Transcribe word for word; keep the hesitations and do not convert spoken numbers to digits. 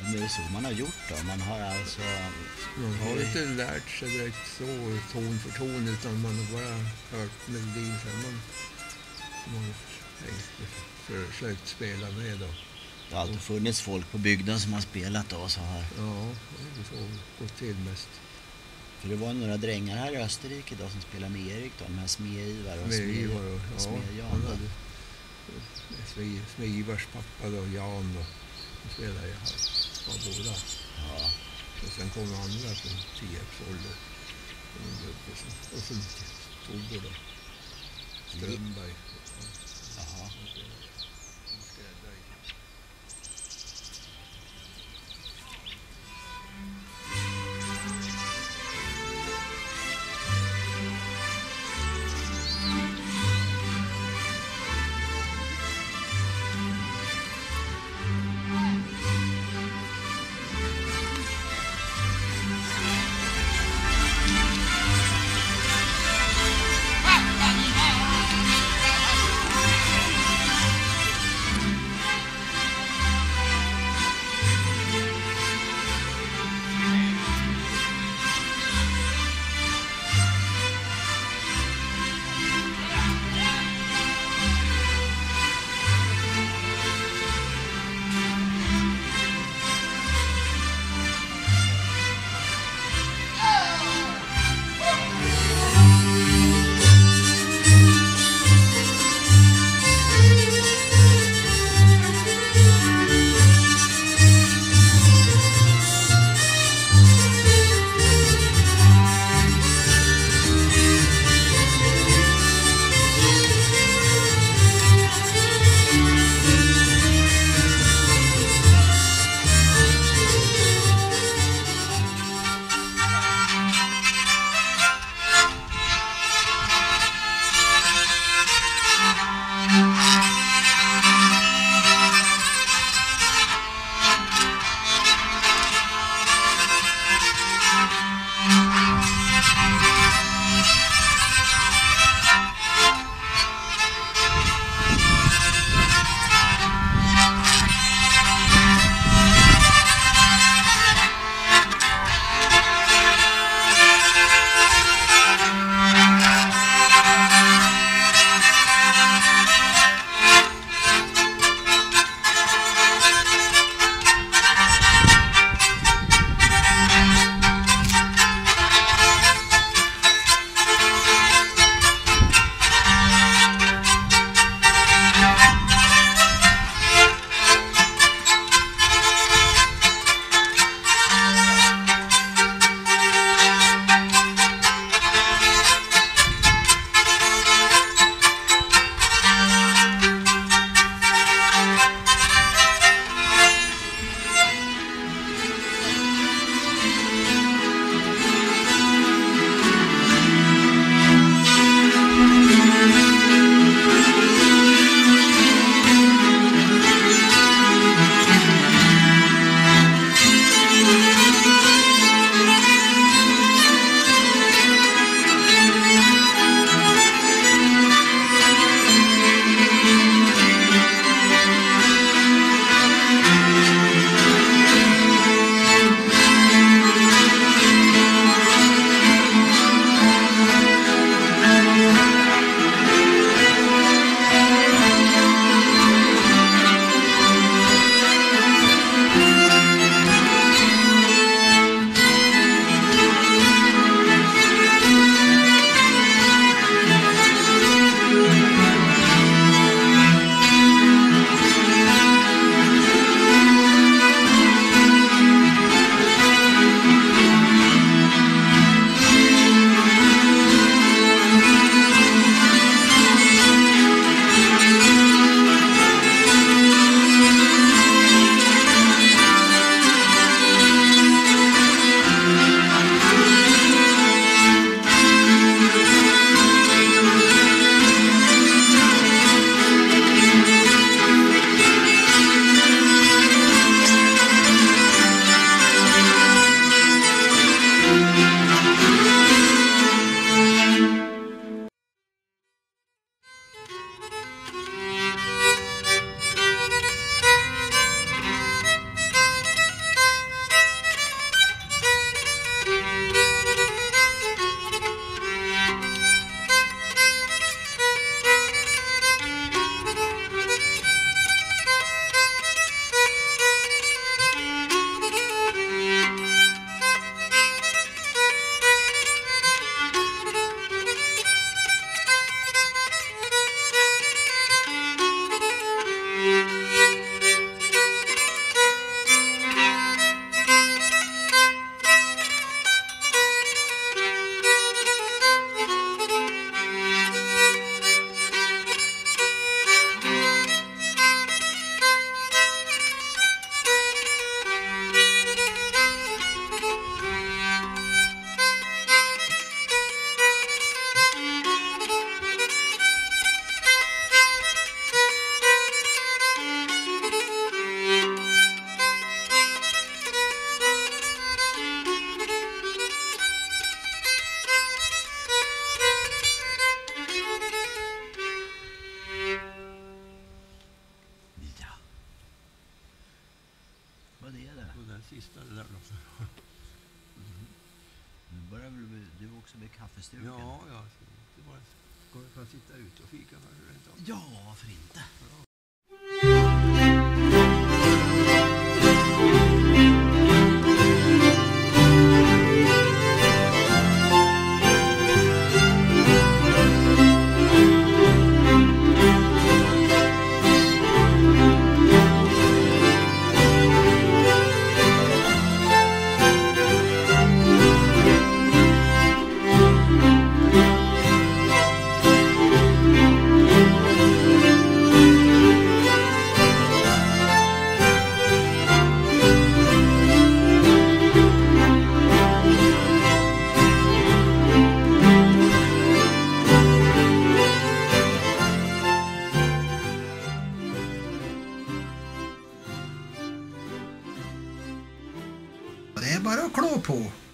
Det är så man har gjort då. Man har alltså... Man har inte lärt sig direkt så ton för ton, utan man har bara hört melodin sen man, man har försökt spela med då. Det har alltid funnits folk på bygden som har spelat då så här. Ja, det är så gått till mest. För det var några drängar här i Österrike då som spelade med Erik då, de här Smeivar och Smeivar och ja, Smedjan. Han hade Smeivars pappa då, Jan då, som spelade jag här, var båda. Ja. Och sen kom andra från Tierps ålder. Och sen Tobbe då, Strömberg. Jaha. Vad är det? Och den sista det där då. Mm. Nu börjar väl du också bli kaffestugan? Ja, ja. Det var ska jag sitta ute och fika kanske rent av. Ja, varför inte? Ja. Det är bara att klå på.